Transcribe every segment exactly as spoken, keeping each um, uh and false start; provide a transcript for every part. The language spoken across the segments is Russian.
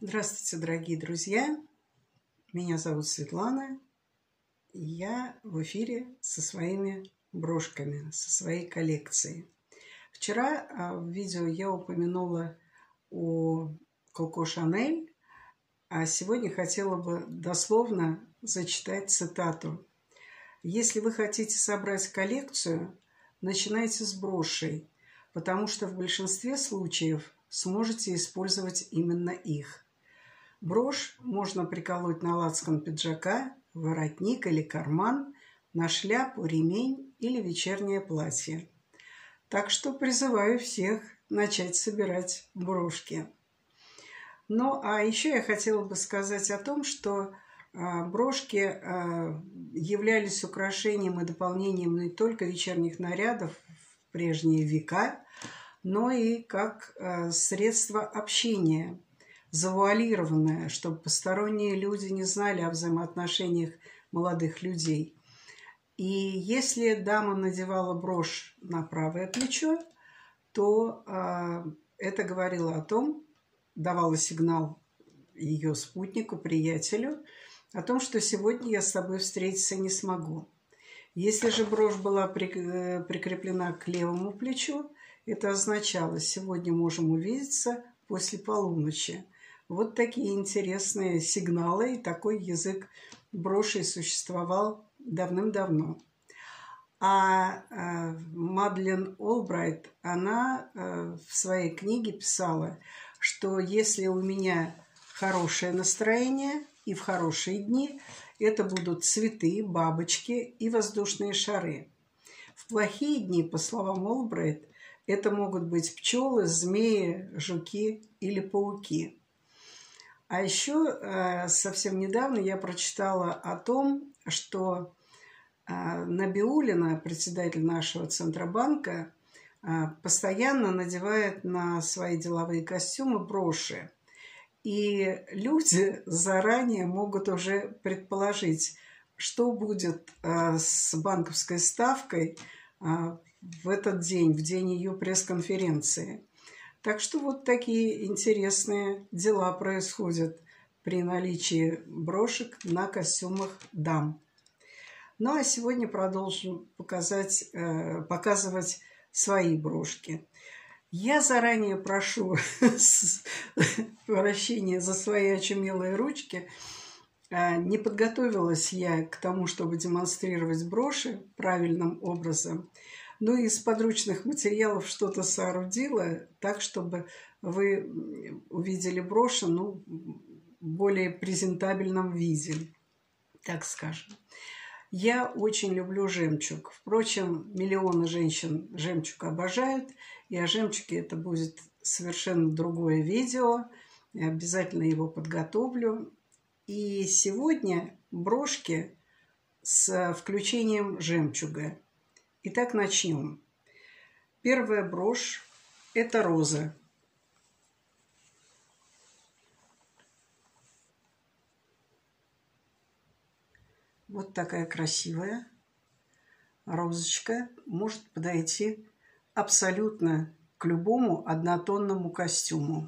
Здравствуйте, дорогие друзья! Меня зовут Светлана, и я в эфире со своими брошками, со своей коллекцией. Вчера в видео я упомянула о Коко Шанель, а сегодня хотела бы дословно зачитать цитату. Если вы хотите собрать коллекцию, начинайте с брошей, потому что в большинстве случаев сможете использовать именно их. Брошь можно приколоть на лацкан пиджака, воротник или карман, на шляпу, ремень или вечернее платье. Так что призываю всех начать собирать брошки. Ну, а еще я хотела бы сказать о том, что брошки являлись украшением и дополнением не только вечерних нарядов в прежние века, но и как средство общения, завуалированное, чтобы посторонние люди не знали о взаимоотношениях молодых людей. И если дама надевала брошь на правое плечо, то это говорило о том, давало сигнал ее спутнику, приятелю, о том, что сегодня я с тобой встретиться не смогу. Если же брошь была прикреплена к левому плечу, это означало, сегодня можем увидеться после полуночи. Вот такие интересные сигналы, и такой язык брошей существовал давным-давно. А э, Мадлен Олбрайт, она э, в своей книге писала, что если у меня хорошее настроение и в хорошие дни, это будут цветы, бабочки и воздушные шары. В плохие дни, по словам Олбрайт, это могут быть пчелы, змеи, жуки или пауки. А еще э, совсем недавно я прочитала о том, что э, Набиуллина, председатель нашего Центробанка, э, постоянно надевает на свои деловые костюмы броши. И люди заранее могут уже предположить, что будет э, с банковской ставкой э, в этот день, в день ее пресс-конференции. Так что вот такие интересные дела происходят при наличии брошек на костюмах дам. Ну а сегодня продолжим показать, э, показывать свои брошки. Я заранее прошу прощения за свои очумелые ручки. Не подготовилась я к тому, чтобы демонстрировать броши правильным образом. Ну, из подручных материалов что-то соорудила, так, чтобы вы увидели броши, ну, в более презентабельном виде, так скажем. Я очень люблю жемчуг. Впрочем, миллионы женщин жемчуг обожают, и о жемчуге это будет совершенно другое видео. Я обязательно его подготовлю. И сегодня брошки с включением жемчуга. Итак, начнем. Первая брошь – это роза. Вот такая красивая розочка может подойти абсолютно к любому однотонному костюму.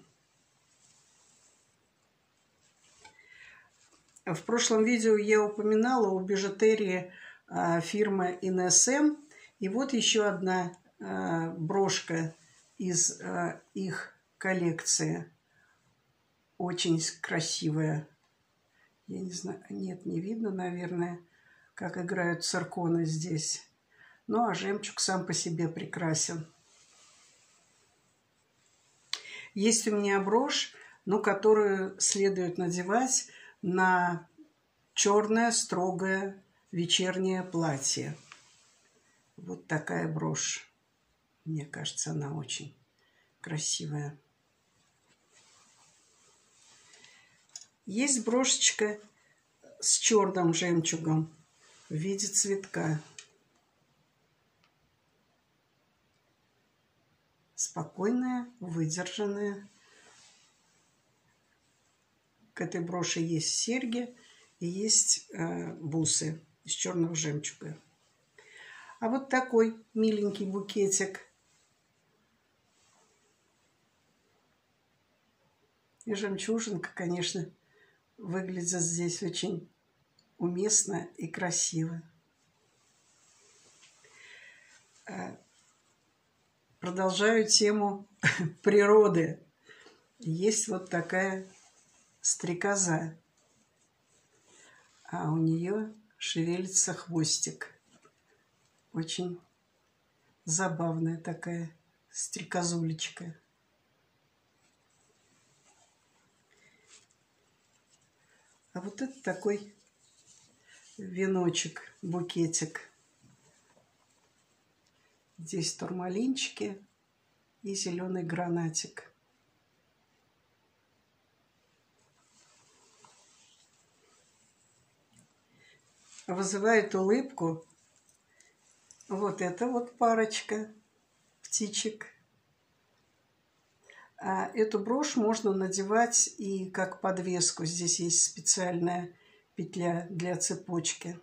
В прошлом видео я упоминала о бижутерии фирмы эн эс эм. И вот еще одна э, брошка из э, их коллекции. Очень красивая. Я не знаю, нет, не видно, наверное, как играют цирконы здесь. Ну, а жемчуг сам по себе прекрасен. Есть у меня брошь, ну, которую следует надевать на черное строгое вечернее платье. Вот такая брошь. Мне кажется, она очень красивая. Есть брошечка с черным жемчугом в виде цветка. Спокойная, выдержанная. К этой броши есть серьги и есть э, бусы из черного жемчуга. А вот такой миленький букетик И жемчужинка, конечно, выглядит здесь очень уместно и красиво. Продолжаю тему природы. Есть вот такая стрекоза, а у нее шевелится хвостик. Очень забавная такая стрекозулечка. А вот это такой веночек, букетик. Здесь турмалинчики и зеленый гранатик. Вызывает улыбку вот эта вот парочка птичек. А эту брошь можно надевать и как подвеску. Здесь есть специальная петля для цепочки.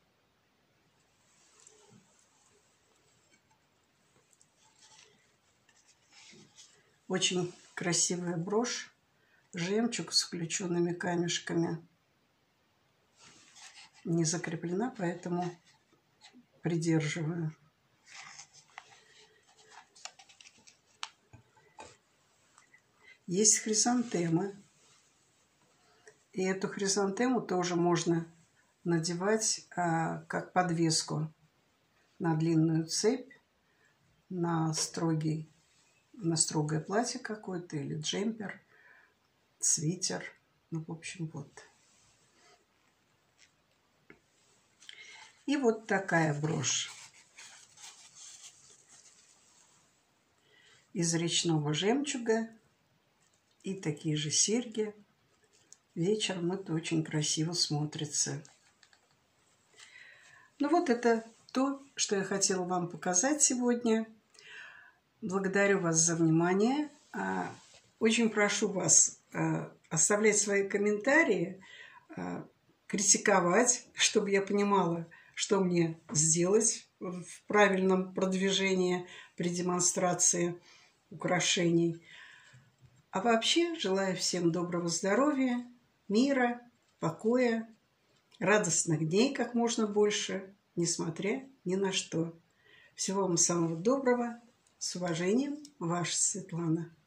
Очень красивая брошь. Жемчуг с включенными камешками. Не закреплена, поэтому придерживаю. Есть хризантемы. И эту хризантему тоже можно надевать а, как подвеску на длинную цепь, на строгий, на строгое платье какое-то или джемпер, свитер. Ну, в общем, вот. И вот такая брошь из речного жемчуга и такие же серьги. Вечером это очень красиво смотрится. Ну вот это то, что я хотела вам показать сегодня. Благодарю вас за внимание. Очень прошу вас оставлять свои комментарии, критиковать, чтобы я понимала, что мне сделать в правильном продвижении при демонстрации украшений. А вообще желаю всем доброго здоровья, мира, покоя, радостных дней как можно больше, несмотря ни на что. Всего вам самого доброго. С уважением, ваша Светлана.